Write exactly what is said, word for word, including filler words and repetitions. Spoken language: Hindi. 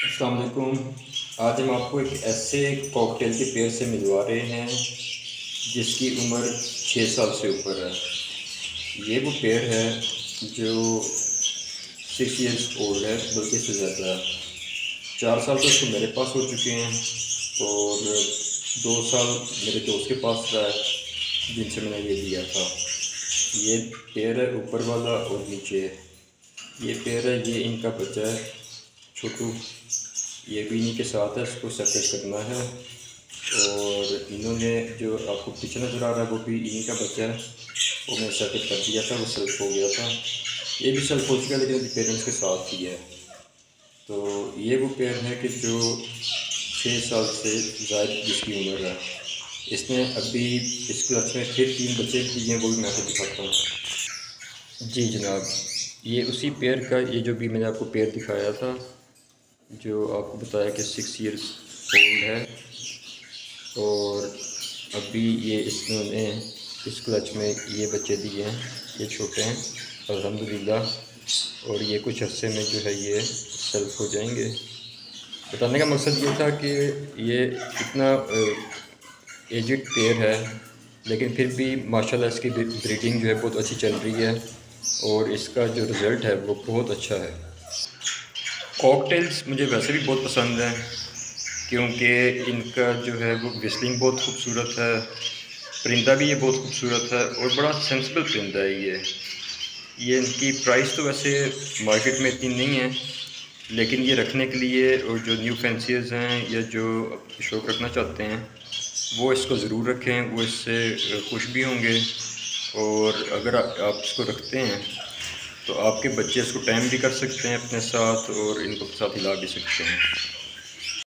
अस्सलाम वालेकुम। आज हम आपको एक ऐसे कॉकटेल के पेड़ से मिलवा रहे हैं जिसकी उम्र छः साल से ऊपर है। ये वो पेड़ है जो सिक्स इयर्स ओल्ड है, बल्कि इससे ज़्यादा। चार साल तो इसको मेरे पास हो चुके हैं और दो साल मेरे दोस्त के पास रहा है जिनसे मैंने ये लिया था। ये पेड़ है ऊपर वाला और नीचे ये पेड़ है, ये इनका बच्चा है छोटू। ये भी इन्हीं के साथ है, इसको सेपरेट करना है। और इन्होंने जो आपको पीछे नज़र आ रहा है वो भी इन्हीं का बच्चा है, वो मैंने सेपरेट कर दिया था, वो सेल्फ हो गया था। ये भी सेल्फ हो चुका है लेकिन अभी पेरेंट्स के साथ ही है। तो ये वो पेड़ है कि जो छः साल से ज़्यादा जिसकी उम्र है, इसने अभी इस क्लच में फिर तीन बच्चे दिए हैं, वो भी मैं आपको दिखाता हूँ। जी जनाब, ये उसी पेड़ का, ये जो भी मैंने आपको पेड़ दिखाया था, जो आपको बताया कि सिक्स इयर्स ओल्ड है। और अभी ये इसने इस क्लच में ये बच्चे दिए हैं, ये छोटे हैं अल्हम्दुलिल्लाह। और ये कुछ अरसे में जो है ये सेल्फ हो जाएंगे। बताने का मकसद ये था कि ये इतना एजिड पेड़ है लेकिन फिर भी माशाल्लाह इसकी ब्रीडिंग जो है बहुत अच्छी चल रही है और इसका जो रिज़ल्ट है वो बहुत अच्छा है। कॉकटेल्स मुझे वैसे भी बहुत पसंद हैं क्योंकि इनका जो है वो विस्लिंग बहुत खूबसूरत है, परिंदा भी ये बहुत खूबसूरत है और बड़ा सेंसिबल परिंदा है ये। ये इनकी प्राइस तो वैसे मार्केट में इतनी नहीं है, लेकिन ये रखने के लिए और जो न्यू फैंसीज़ हैं या जो शौक़ रखना चाहते हैं वो इसको ज़रूर रखें, वो इससे खुश भी होंगे। और अगर आप इसको रखते हैं तो आपके बच्चे इसको टाइम भी कर सकते हैं अपने साथ और इनको साथ हिला भी सकते हैं।